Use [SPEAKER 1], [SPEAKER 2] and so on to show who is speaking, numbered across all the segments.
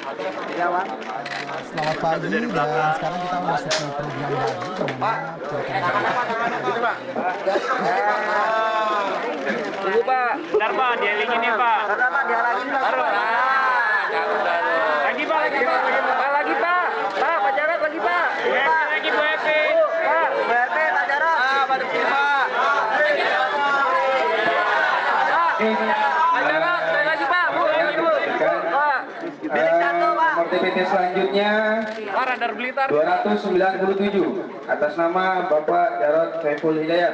[SPEAKER 1] Selamat pagi dan sekarang kita masuk ke program baru di mana
[SPEAKER 2] Tunggu Pak, bentar Pak, dialingin ya Pak.
[SPEAKER 3] Pak, dialingin Pak.
[SPEAKER 2] Lagi Pak, lagi Pak, lagi Pak. Pak, Pak Jarot lagi Pak. Lagi Bu Epi.
[SPEAKER 3] Pak, Bu Epi, Pak Jarot.
[SPEAKER 2] Pak Depi Pak. Pak Jarot, lagi Pak, Bu, lagi Bu. Pak,
[SPEAKER 3] Bilik 1 Pak.
[SPEAKER 4] MotoGP selanjutnya
[SPEAKER 2] Pak Radar Blitar
[SPEAKER 4] 297 atas nama Bapak Jarod Saiful Hidayat.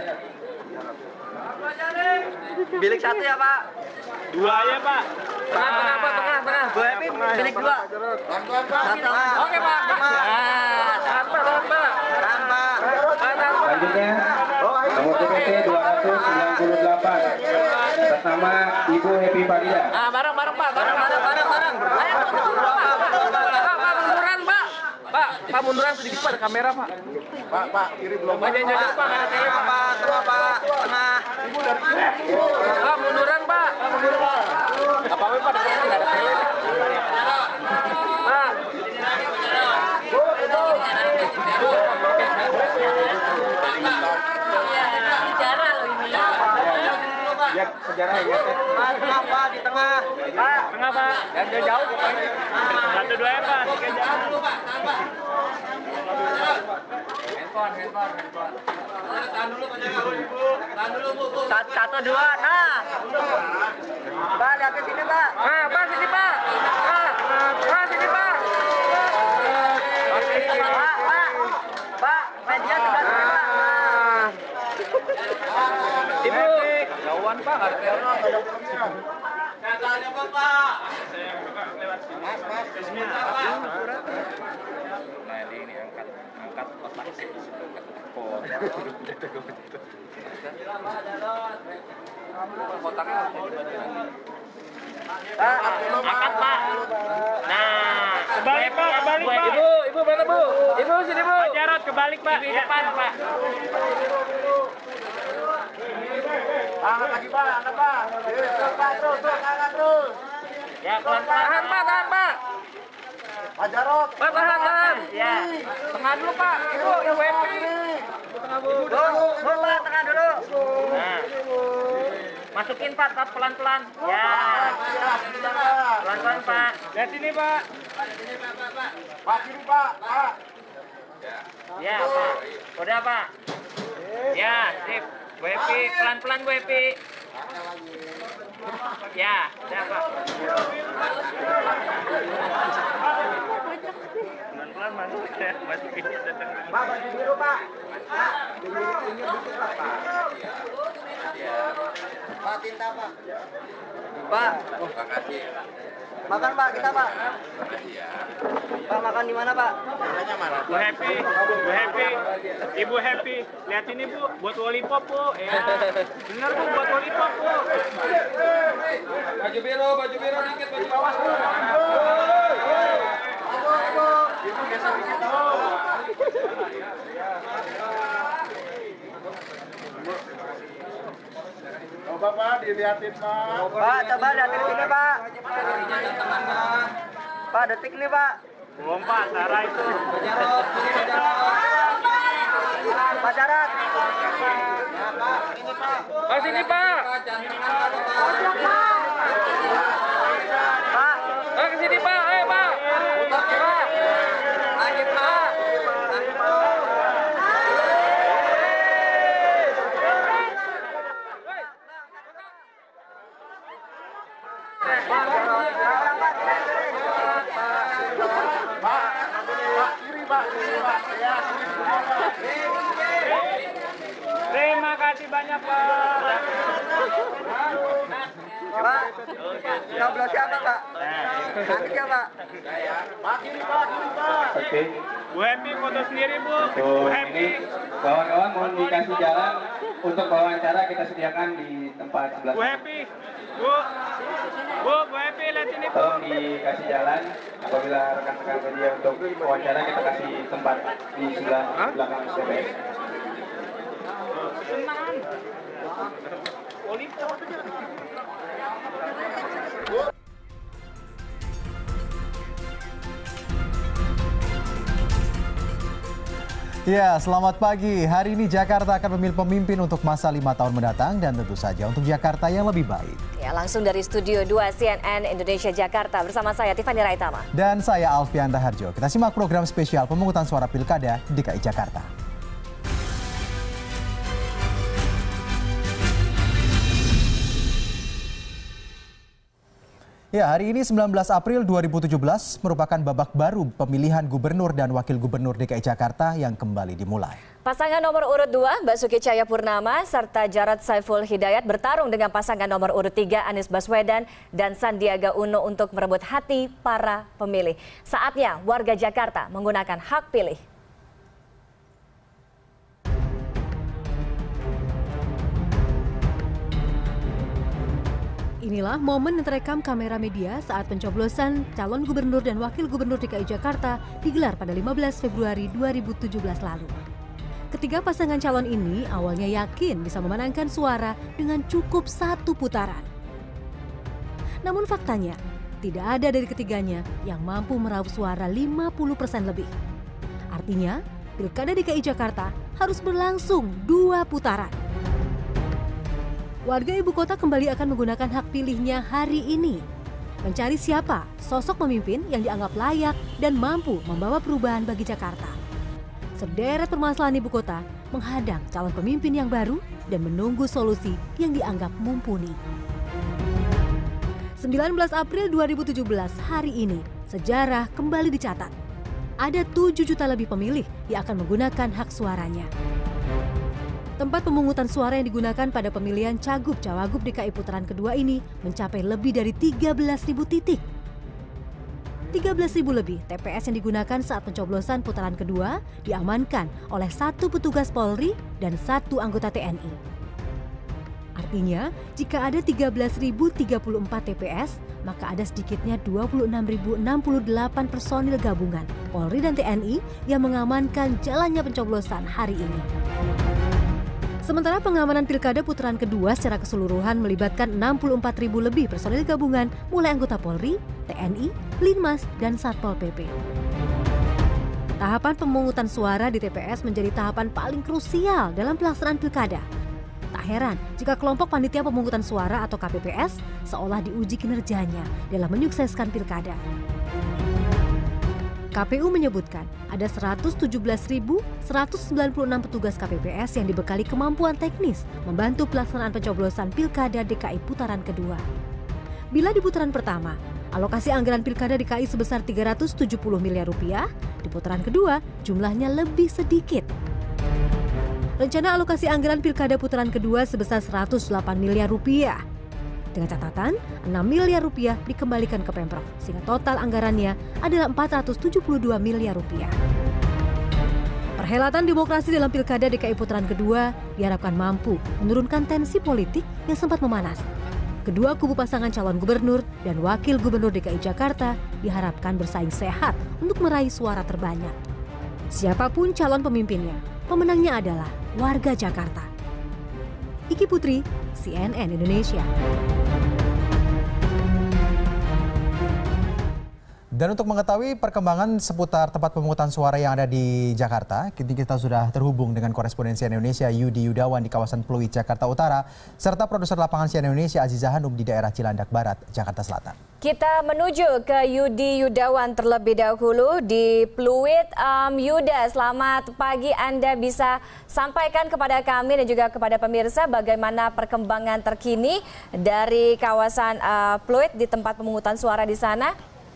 [SPEAKER 3] Bilik 1 ya Pak.
[SPEAKER 2] 2 ya Pak.
[SPEAKER 3] Tengah. Bu Epi, bilik 2.
[SPEAKER 2] Oke Pak. Tanpa.
[SPEAKER 4] Selanjutnya MotoGP 298 atas nama Ibu Happy Farida.
[SPEAKER 2] Bareng Pak. Ayo munduran Pak. Pak munduran sedikit Pak, ada kamera Pak.
[SPEAKER 5] Pak, kiri belum.
[SPEAKER 2] Pak jangan jauh Pak, ada tele Pak.
[SPEAKER 3] Tengah.
[SPEAKER 2] Pak munduran Pak. Apa Pak, ada tele. Pak.
[SPEAKER 3] Bicara loh ini.
[SPEAKER 4] Ya, sejarah ya.
[SPEAKER 3] Tengah Pak, di tengah.
[SPEAKER 2] Pak, tengah Pak. Jangan jauh pokoknya. 1 2 ya Pak, 3 jangan. Handphone. Tahan dulu Pak Jarod. Tahan dulu Bu.
[SPEAKER 3] 1 2. Nah. Pak, lihat ke sini Pak.
[SPEAKER 2] Pak sini Pak. Pak sini Pak.
[SPEAKER 3] Pak, media sebelah sini Pak.
[SPEAKER 2] Ibu. Jauhan Pak, RTL. Katanya Pak. Nah, ini angkat otak. Kotaknya angkat Pak. Nah, kebalik Pak. Ibu mana Bu? Ibu sini Bu. Pak Jarod kebalik Pak. Di depan Pak.
[SPEAKER 5] Angkat lagi Pak, angkat Pak. Terus, angkat terus.
[SPEAKER 2] Ya, pelan-pelan Pak.
[SPEAKER 5] Pak Jarod.
[SPEAKER 2] Pak, tahan. Ya. Tengah dulu Pak. Ibu, Ibu Epi. Tengah Bu.
[SPEAKER 3] Bu, Pak, tengah dulu.
[SPEAKER 2] Nah. Masukin Pak, pelan-pelan. Ya. Pelan-pelan Pak. Lihat sini Pak.
[SPEAKER 5] Pak kiri Pak.
[SPEAKER 2] Ya Pak. Udah Pak. Ya, sip. Bu Epi, pelan-pelan Bu Epi. Ya, udah Pak. Pelan-pelan masukin.
[SPEAKER 5] Pak baju biru Pak.
[SPEAKER 3] Pak, tinta Pak. Pak. Makan Pak, kita Pak. Pak, makan di mana Pak?
[SPEAKER 2] Bu Happy, Ibu Happy, lihat ini Bu, buat lollipop Bu. Ya, bener Bu, buat lollipop Bu. Baju biru dikit, baju bawah.
[SPEAKER 5] Coba Pak dilihatin Pak.
[SPEAKER 3] Pak, coba lihatin sini Pak. Pak, detik nih Pak.
[SPEAKER 2] Belum Pak, Sarah itu.
[SPEAKER 3] Pak Jarod.
[SPEAKER 2] Pak sini Pak.
[SPEAKER 3] Pak.
[SPEAKER 2] Pak kesini Pak, ayo Pak. Pak.
[SPEAKER 3] Lagi Pak.
[SPEAKER 2] Terima kasih banyak Pak.
[SPEAKER 3] Pak, coblos siapa Pak? Nanti ya Pak.
[SPEAKER 5] Pak kiri Pak.
[SPEAKER 4] Oke.
[SPEAKER 2] Bu Happy foto sendiri Bu.
[SPEAKER 4] So,
[SPEAKER 2] Bu
[SPEAKER 4] ini
[SPEAKER 2] Happy.
[SPEAKER 4] kawan-kawan mohon dikasih jalan untuk wawancara kita sediakan di tempat sebelah.
[SPEAKER 2] Bu Happy. Bu Happy lihat ini Bu.
[SPEAKER 4] Tolong dikasih jalan apabila rekan-rekan media untuk wawancara kita kasih tempat di sebelah belakang TPS.
[SPEAKER 1] Ya, selamat pagi. Hari ini Jakarta akan memilih pemimpin untuk masa 5 tahun mendatang dan tentu saja untuk Jakarta yang lebih baik.
[SPEAKER 6] Ya, langsung dari Studio 2 CNN Indonesia Jakarta bersama saya Tiffany Raitama.
[SPEAKER 1] Dan saya Alfian Raharjo. Kita simak program spesial pemungutan suara Pilkada DKI Jakarta. Ya, hari ini 19 April 2017 merupakan babak baru pemilihan gubernur dan wakil gubernur DKI Jakarta yang kembali dimulai.
[SPEAKER 6] Pasangan nomor urut 2 Basuki Cahayapurnama serta Jarod Saiful Hidayat bertarung dengan pasangan nomor urut 3 Anies Baswedan dan Sandiaga Uno untuk merebut hati para pemilih. Saatnya warga Jakarta menggunakan hak pilih.
[SPEAKER 7] Inilah momen yang terekam kamera media saat pencoblosan calon gubernur dan wakil gubernur DKI Jakarta digelar pada 15 Februari 2017 lalu. Ketiga pasangan calon ini awalnya yakin bisa memenangkan suara dengan cukup 1 putaran. Namun faktanya, tidak ada dari ketiganya yang mampu meraup suara 50% lebih. Artinya, Pilkada DKI Jakarta harus berlangsung 2 putaran. Warga ibu kota kembali akan menggunakan hak pilihnya hari ini. Mencari siapa sosok pemimpin yang dianggap layak dan mampu membawa perubahan bagi Jakarta. Sederet permasalahan ibu kota menghadang calon pemimpin yang baru dan menunggu solusi yang dianggap mumpuni. 19 April 2017 hari ini, sejarah kembali dicatat. Ada 7 juta lebih pemilih yang akan menggunakan hak suaranya. Tempat pemungutan suara yang digunakan pada pemilihan Cagup-Cawagup DKI putaran kedua ini mencapai lebih dari 13.000 titik. 13.000 lebih TPS yang digunakan saat pencoblosan putaran kedua diamankan oleh 1 petugas Polri dan 1 anggota TNI. Artinya, jika ada 13.034 TPS, maka ada sedikitnya 26.068 personil gabungan Polri dan TNI yang mengamankan jalannya pencoblosan hari ini. Sementara pengamanan Pilkada putaran kedua secara keseluruhan melibatkan 64.000 lebih personil gabungan mulai anggota Polri, TNI, Linmas, dan Satpol PP. Tahapan pemungutan suara di TPS menjadi tahapan paling krusial dalam pelaksanaan Pilkada. Tak heran jika kelompok panitia pemungutan suara atau KPPS seolah diuji kinerjanya dalam menyukseskan Pilkada. KPU menyebutkan ada 117.196 petugas KPPS yang dibekali kemampuan teknis membantu pelaksanaan pencoblosan Pilkada DKI putaran kedua. Bila di putaran pertama, alokasi anggaran Pilkada DKI sebesar 370 miliar rupiah, di putaran kedua jumlahnya lebih sedikit. Rencana alokasi anggaran Pilkada putaran kedua sebesar 108 miliar rupiah. Dengan catatan, 6 miliar rupiah dikembalikan ke Pemprov, sehingga total anggarannya adalah 472 miliar rupiah. Perhelatan demokrasi dalam Pilkada DKI putaran kedua diharapkan mampu menurunkan tensi politik yang sempat memanas. Kedua kubu pasangan calon gubernur dan wakil gubernur DKI Jakarta diharapkan bersaing sehat untuk meraih suara terbanyak. Siapapun calon pemimpinnya, pemenangnya adalah warga Jakarta. Iki Putri, CNN Indonesia.
[SPEAKER 1] Dan untuk mengetahui perkembangan seputar tempat pemungutan suara yang ada di Jakarta, kini kita sudah terhubung dengan korespondensi Indonesia Yudi Yudawan di kawasan Pluit, Jakarta Utara, serta produser lapangan CNN Indonesia Aziza Hanum di daerah Cilandak Barat, Jakarta Selatan.
[SPEAKER 6] Kita menuju ke Yudi Yudawan terlebih dahulu di Pluit. Yuda, selamat pagi. Anda bisa sampaikan kepada kami dan juga kepada pemirsa bagaimana perkembangan terkini dari kawasan Pluit di tempat pemungutan suara di sana?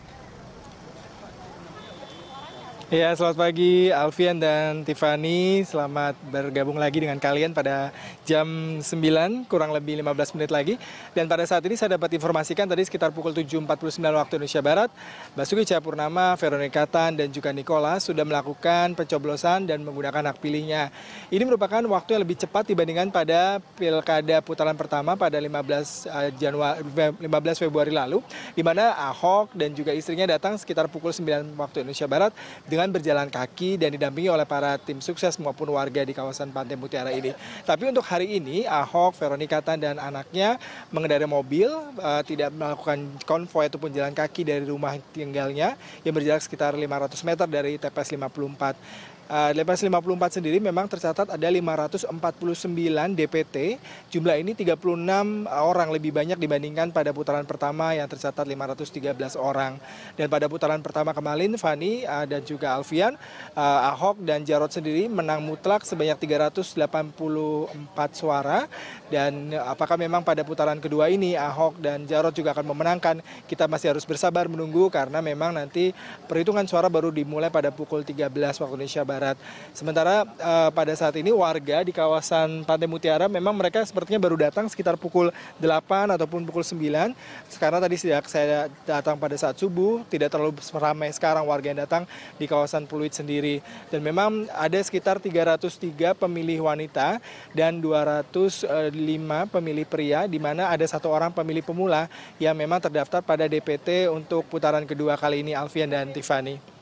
[SPEAKER 8] Ya, selamat pagi Alfian dan Tiffany. Selamat bergabung lagi dengan kalian pada jam 9, kurang lebih 15 menit lagi. Dan pada saat ini saya dapat informasikan tadi sekitar pukul 7.49 waktu Indonesia Barat, Basuki Cahayapurnama, Veronica Tan, dan juga Nicholas sudah melakukan pencoblosan dan menggunakan hak pilihnya. Ini merupakan waktu yang lebih cepat dibandingkan pada Pilkada putaran pertama pada 15 Februari lalu, di mana Ahok dan juga istrinya datang sekitar pukul 9 waktu Indonesia Barat dengan berjalan kaki dan didampingi oleh para tim sukses maupun warga di kawasan Pantai Mutiara ini. Tapi untuk hari ini Ahok, Veronica Tan dan anaknya mengendarai mobil, tidak melakukan konvoy ataupun jalan kaki dari rumah tinggalnya yang berjarak sekitar 500 meter dari TPS 54. TPS 54 sendiri memang tercatat ada 549 DPT. Jumlah ini 36 orang lebih banyak dibandingkan pada putaran pertama yang tercatat 513 orang. Dan pada putaran pertama kemarin, Fani dan juga Alfian, Ahok dan Jarot sendiri menang mutlak sebanyak 384 suara. Dan apakah memang pada putaran kedua ini Ahok dan Jarot juga akan memenangkan? Kita masih harus bersabar menunggu karena memang nanti perhitungan suara baru dimulai pada pukul 13 waktu Indonesia Barat. Sementara pada saat ini warga di kawasan Pantai Mutiara memang mereka sepertinya baru datang sekitar pukul 8 ataupun pukul 9. Karena tadi sejak saya datang pada saat subuh, tidak terlalu ramai sekarang warga yang datang di kawasan Pluit sendiri. Dan memang ada sekitar 303 pemilih wanita dan 205 pemilih pria, di mana ada 1 orang pemilih pemula yang memang terdaftar pada DPT untuk putaran kedua kali ini, Alfian dan Tiffany.